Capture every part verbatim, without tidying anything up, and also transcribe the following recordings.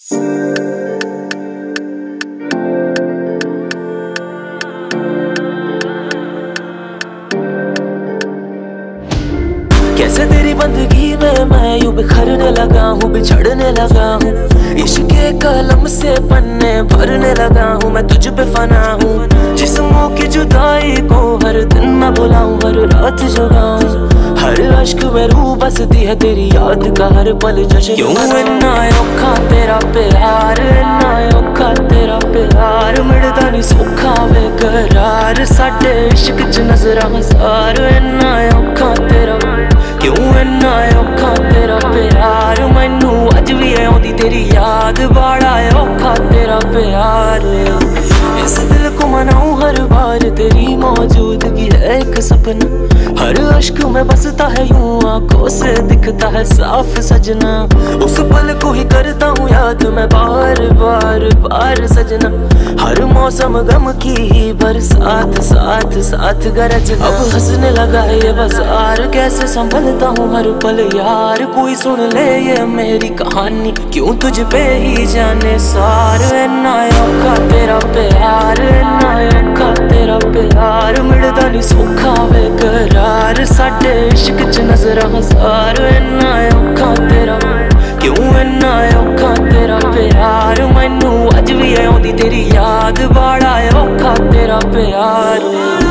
कैसे तेरी बंदगी में मैं यूं बिखरने लगा हूँ, बिछड़ने लगा हूँ। इश्क के कलम से पन्ने भरने लगा हूँ, मैं तुझ पे फना हूँ। जिस्मों की जुदाई को हर दिन मैं बुलाऊं, हर रात जगाऊं। हर अश्क में रूह बसती है तेरी याद का हर पल जश्न। क्यों इन्ना औखा तेरा प्यार, इन्ना औखा तेरा प्यार। मिलदा नहीं सौखा वे करार, साडे इश्क च नजरां हजार। इन्ना औखा तेरा, क्यों इन्ना औखा तेरा प्यार। मैनू अज भी आउंदी तेरी याद, बड़ा औखा तेरा प्यार। इस दिल को मनाऊं हर बार, तेरी मौजूदगी है एक सपना। हर अश्क में बसता है यूं, आंखों से दिखता है साफ सजना। उस पल को ही करता हूँ याद मैं बार बार बार सजना। हर मौसम गम की बरसात, साथ साथ गरजना। अब हंसने लगा है ये बाजार, कैसे संभलता हूँ हर पल यार। कोई सुन ले ये मेरी कहानी, क्यों तुझ पे ही जाने सार। इन्ना औखा तेरा प्यार, इन्ना औखा तेरा प्यार। मिलदा नहीं सौखा वे करार, साडे इश्क च नजरां हजार। इन्ना औखा तेरा, क्यों इन्ना औखा तेरा प्यार। मैनू अज भी आउंदी तेरी याद, बड़ा औखा तेरा प्यार।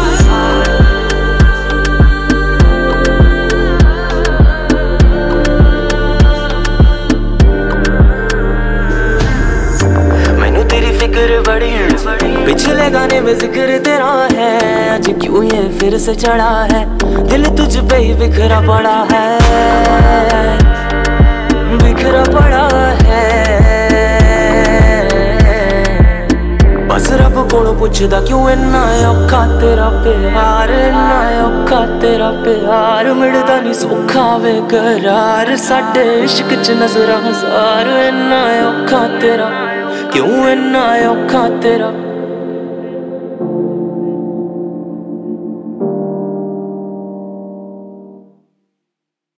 बड़ी पिछले गाने में जिक्र तेरा है, आज क्यों ये फिर से चढ़ा है। दिल तुझ पे ही बिखरा पड़ा है, बिखरा पड़ा है। बस रब कोलों पुछदा क्यों इन्ना औखा तेरा प्यार, इन्ना औखा तेरा प्यार। मिलदा नहीं सौखा वे करार, साडे इश्क च नजरां हजार। इन्ना औखा तेरा, क्यों इन्ना औखा तेरा